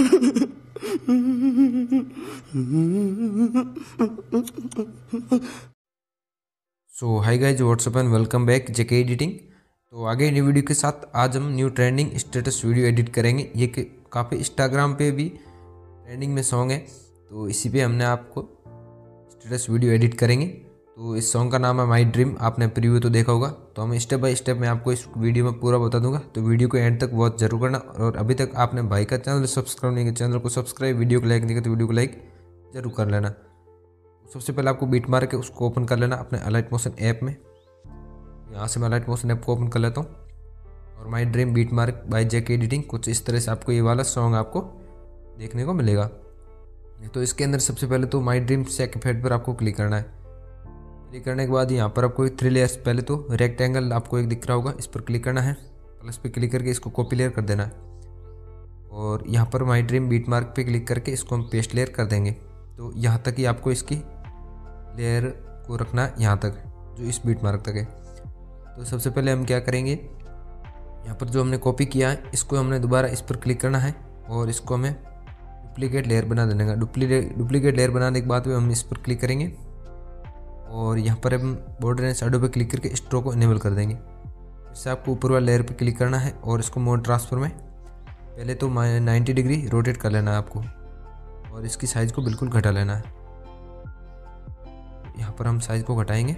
So hi guys, what's up and welcome back JK editing. तो आगे new video के साथ आज हम new trending status video edit करेंगे। ये काफ़ी इंस्टाग्राम पे भी ट्रेंडिंग में सॉन्ग है, तो इसी पे हमने आपको स्टेटस वीडियो एडिट करेंगे। तो इस सॉन्ग का नाम है माई ड्रीम। आपने प्रीव्यू तो देखा होगा, तो हम स्टेप बाय स्टेप मैं आपको इस वीडियो में पूरा बता दूंगा। तो वीडियो को एंड तक वॉच जरूर करना। और अभी तक आपने भाई का चैनल सब्सक्राइब नहीं किया, चैनल को सब्सक्राइब, वीडियो को लाइक नहीं किया तो वीडियो को लाइक जरूर कर लेना। सबसे पहले आपको बीट मार के उसको ओपन कर लेना अपने अलाइट मोशन ऐप में। यहाँ से मैं अलाइट मोशन ऐप को ओपन कर लेता हूँ और my dream beat mark by JK editing, कुछ इस तरह से आपको ये वाला सॉन्ग आपको देखने को मिलेगा। तो इसके अंदर सबसे पहले तो माई ड्रीम सेक इफेक्ट पर आपको क्लिक करना है। क्लिक करने के बाद यहाँ पर आपको एक 3 लेयर्स, पहले तो रेक्टेंगल आपको एक दिख रहा होगा, इस पर क्लिक करना है। प्लस पे क्लिक करके इसको कॉपी लेयर कर देना है और यहाँ पर माई ड्रीम बीट मार्क पे क्लिक करके इसको हम पेस्ट लेयर कर देंगे। तो यहाँ तक ही आपको इसकी लेयर को रखना है, यहाँ तक जो इस बीट मार्क तक है। तो सबसे पहले हम क्या करेंगे, यहाँ पर जो हमने कॉपी किया है इसको हमने दोबारा इस पर क्लिक करना है और इसको हमें डुप्लीकेट लेयर बना देने का। डुप्लीकेट लेयर बनाने के बाद में हम इस पर क्लिक करेंगे और यहाँ पर हम बॉर्डर एंड शैडो पे क्लिक करके स्ट्रोक को इनेबल कर देंगे। इससे आपको ऊपर वाले लेयर पे क्लिक करना है और इसको मोड ट्रांसफर में पहले तो 90 डिग्री रोटेट कर लेना है आपको और इसकी साइज़ को बिल्कुल घटा लेना है। यहाँ पर हम साइज़ को घटाएंगे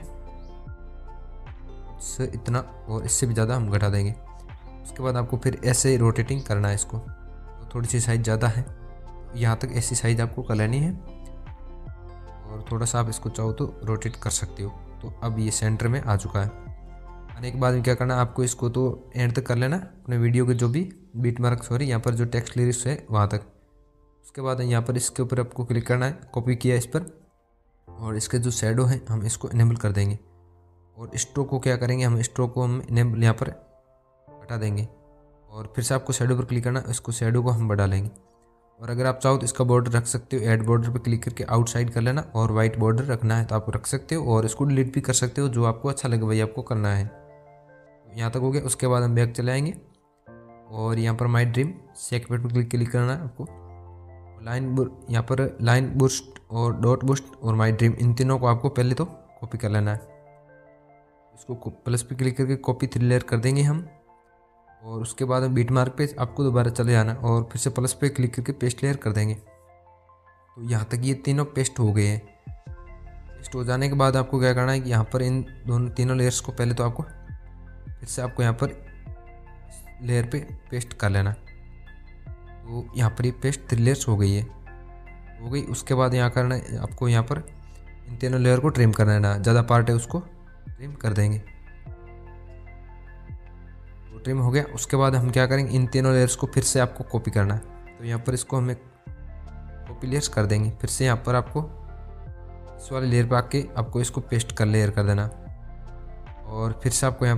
इससे इतना और इससे भी ज़्यादा हम घटा देंगे। उसके बाद आपको फिर ऐसे रोटेटिंग करना है इसको। तो थोड़ी सी साइज़ ज़्यादा है, यहाँ तक ऐसी साइज़ आपको कर लेनी है और थोड़ा सा आप इसको चाहो तो रोटेट कर सकते हो। तो अब ये सेंटर में आ चुका है। आने के बाद में क्या करना है, आपको इसको तो एंड तक कर लेना अपने वीडियो के जो भी बीट मार्क, यहाँ पर जो टेक्स्ट लिरिक्स है वहाँ तक। उसके बाद यहाँ पर इसके ऊपर आपको क्लिक करना है, कॉपी किया इस पर, और इसके जो शैडो हैं हम इसको इनेबल कर देंगे। और स्ट्रोक को क्या करेंगे, हम स्ट्रोक को हम इनेबल यहाँ पर हटा देंगे और फिर से आपको शैडो पर क्लिक करना, इसको शैडो को हम बढ़ा लेंगे। और अगर आप चाहो तो इसका बॉर्डर रख सकते हो, ऐड बॉर्डर पर क्लिक करके आउटसाइड कर लेना और वाइट बॉर्डर रखना है तो आप रख सकते हो और इसको डिलीट भी कर सकते हो, जो आपको अच्छा लगे वही आपको करना है। यहाँ तक हो गया। उसके बाद हम बैक चले आएंगे और यहाँ पर माई ड्रीम सेक पर क्लिक करना है आपको। यहाँ पर लाइन बूस्ट और डॉट बूस्ट और माई ड्रीम, इन तीनों को आपको पहले तो कॉपी कर लेना है। इसको प्लस पे क्लिक करके कॉपी 3 लेयर कर देंगे हम और उसके बाद हम बीट मार्क पे आपको दोबारा चले जाना और फिर से प्लस पे क्लिक करके पेस्ट लेयर कर देंगे। तो यहाँ तक ये तीनों पेस्ट हो गए हैं। पेस्ट हो जाने के बाद आपको क्या करना है कि यहाँ पर इन तीनों लेयर्स को पहले तो आपको फिर से आपको यहाँ पर लेयर पे पेस्ट कर लेना। तो यहाँ पर ये पेस्ट 3 लेयर्स हो गई। उसके बाद यहाँ करना है आपको, यहाँ पर इन तीनों लेयर को ट्रिम करना है ना, ज़्यादा पार्ट है उसको ट्रिम कर देंगे। तो ट्रिम हो गया। उसके बाद हम क्या करेंगे, इन तीनों लेयर्स को फिर से आपको कॉपी करना है। तो यहाँ पर इसको हमें कॉपी लेयर्स कर देंगे। फिर से यहाँ पर आपको इस वाले लेयर पर आके आपको इसको पेस्ट कर लेयर कर देना और फिर से आपको यहाँ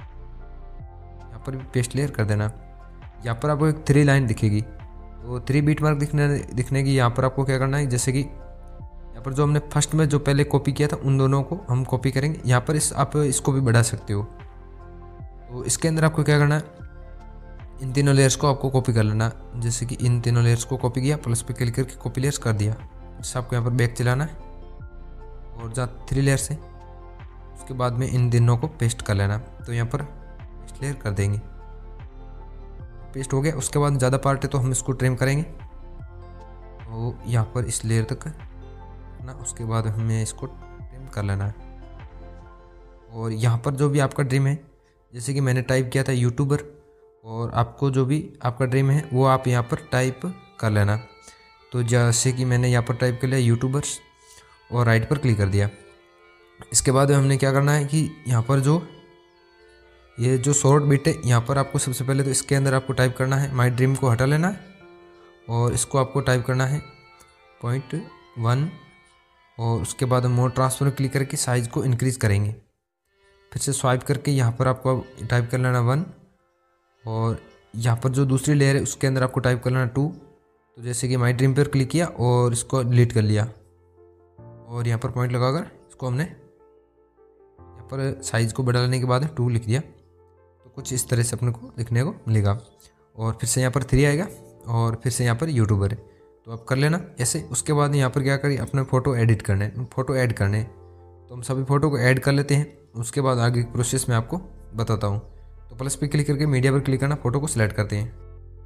पर भी पेस्ट लेयर कर देना। यहाँ पर आपको एक 3 लाइन दिखेगी, तो 3 बीट मार्क दिखने की यहाँ पर आपको क्या करना है, जैसे कि यहाँ पर जो हमने फर्स्ट में जो पहले कॉपी किया था उन दोनों को हम कॉपी करेंगे। यहाँ पर आप इसको भी बढ़ा सकते हो। तो इसके अंदर आपको क्या करना है, इन तीनों लेयर्स को आपको कॉपी कर लेना। जैसे कि इन तीनों लेयर्स को कॉपी किया, प्लस पे क्लिक करके कॉपी लेयर्स कर दिया। इससे आपको यहाँ पर बैक चलाना है और जहाँ 3 लेयर्स हैं उसके बाद में इन तीनों को पेस्ट कर लेना। तो यहाँ पर पेस्ट लेयर कर देंगे। पेस्ट हो गया। उसके बाद ज़्यादा पार्ट है तो हम इसको ट्रिम करेंगे। तो यहाँ पर इस लेयर तक ना, उसके बाद हमें इसको ट्रिम कर लेना है। और यहाँ पर जो भी आपका ड्रीम है, जैसे कि मैंने टाइप किया था यूट्यूबर, और आपको जो भी आपका ड्रीम है वो आप यहाँ पर टाइप कर लेना। तो जैसे कि मैंने यहाँ पर टाइप कर लिया यूट्यूबर्स और राइट पर क्लिक कर दिया। इसके बाद हमने क्या करना है कि यहाँ पर ये जो शॉर्ट बिट है, यहाँ पर आपको सबसे पहले तो इसके अंदर आपको टाइप करना है माई ड्रीम को हटा लेना है और इसको आपको टाइप करना है 0.1 और उसके बाद हम मोड ट्रांसफर क्लिक करके साइज़ को इंक्रीज़ करेंगे। फिर से स्वाइप करके यहाँ पर आपको टाइप कर लेना 1 और यहाँ पर जो दूसरी लेयर है उसके अंदर आपको टाइप कर लेना 2। तो जैसे कि माई ड्रीम पर क्लिक किया और इसको डिलीट कर लिया और यहाँ पर पॉइंट लगाकर इसको हमने यहाँ पर साइज़ को बढ़ा लेने के बाद 2 लिख दिया। तो कुछ इस तरह से अपने को दिखने को मिलेगा। और फिर से यहाँ पर 3 आएगा और फिर से यहाँ पर यूट्यूबर है, तो आप कर लेना ऐसे। उसके बाद यहाँ पर क्या करिए, अपने फ़ोटो एडिट करने, फ़ोटो ऐड करने, तो हम सभी फ़ोटो को ऐड कर लेते हैं। उसके बाद आगे की प्रोसेस मैं आपको बताता हूँ। तो प्लस पे क्लिक करके मीडिया पर क्लिक करना, फ़ोटो को सिलेक्ट करते हैं।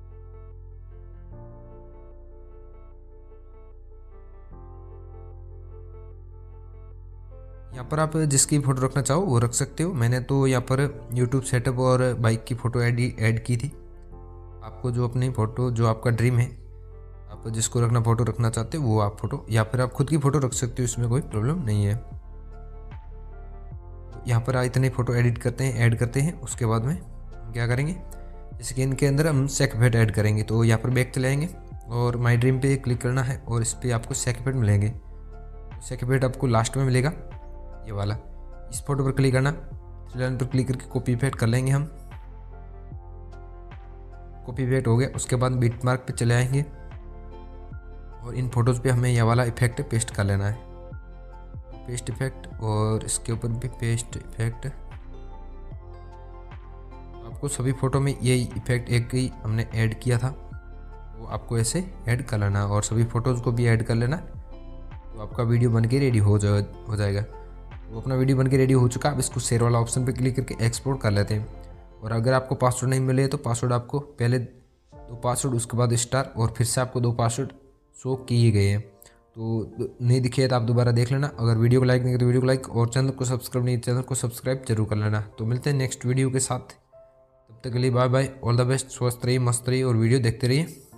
यहाँ पर आप जिसकी फ़ोटो रखना चाहो वो रख सकते हो। मैंने तो यहाँ पर यूट्यूब सेटअप और बाइक की फ़ोटो ऐड की थी। आपको जो अपनी फ़ोटो, जो आपका ड्रीम है, आप जिसको रखना फ़ोटो रखना चाहते हो वो आप फ़ोटो, या फिर आप खुद की फ़ोटो रख सकते हो, इसमें कोई प्रॉब्लम नहीं है। यहाँ पर इतने फ़ोटो एडिट करते हैं, ऐड करते हैं। उसके बाद में हम क्या करेंगे, जैसे कि इनके अंदर हम सेक इफेक्ट ऐड करेंगे, तो यहाँ पर बैक चले आएंगे और माई ड्रीम पे क्लिक करना है और इस पर आपको सेक इफेक्ट मिलेंगे। सेक इफेक्ट आपको लास्ट में मिलेगा, ये वाला। इस फोटो पर क्लिक करना, थ्री लाइन पर क्लिक करके कॉपी इफेक्ट कर लेंगे हम। कॉपी इफेक्ट हो गया। उसके बाद बिट मार्क पे चले आएंगे और इन फोटोज़ पे हमें यह वाला इफेक्ट पेस्ट कर लेना है, पेस्ट इफेक्ट, और इसके ऊपर भी पेस्ट इफेक्ट। आपको सभी फ़ोटो में यही इफेक्ट एक ही हमने ऐड किया था, वो आपको ऐसे ऐड कर लेना और सभी फ़ोटोज़ को भी ऐड कर लेना, तो आपका वीडियो बन के रेडी हो जाएगा। तो अपना वीडियो बन के रेडी हो चुका। अब इसको शेयर वाला ऑप्शन पे क्लिक करके एक्सपोर्ट कर लेते हैं। और अगर आपको पासवर्ड नहीं मिले तो पासवर्ड आपको पहले 2 पासवर्ड, उसके बाद स्टार, और फिर से आपको 2 पासवर्ड शो किए गए हैं, तो नहीं दिखे तो आप दोबारा देख लेना। अगर वीडियो को लाइक नहीं किया तो वीडियो को लाइक, और चैनल को सब्सक्राइब नहीं, चैनल को सब्सक्राइब जरूर कर लेना। तो मिलते हैं नेक्स्ट वीडियो के साथ, तब तक के लिए bye bye, all the best, स्वस्थ रहिए, मस्त रहिए और वीडियो देखते रहिए।